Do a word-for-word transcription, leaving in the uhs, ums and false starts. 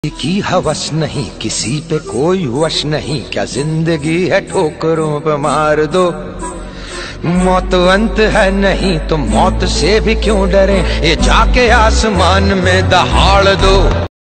की हवस नहीं, किसी पे कोई वश नहीं, क्या जिंदगी है ठोकरों पे मार दो। मौत अंत है नहीं तो मौत से भी क्यों डरे, ये जाके आसमान में दहाड़ दो।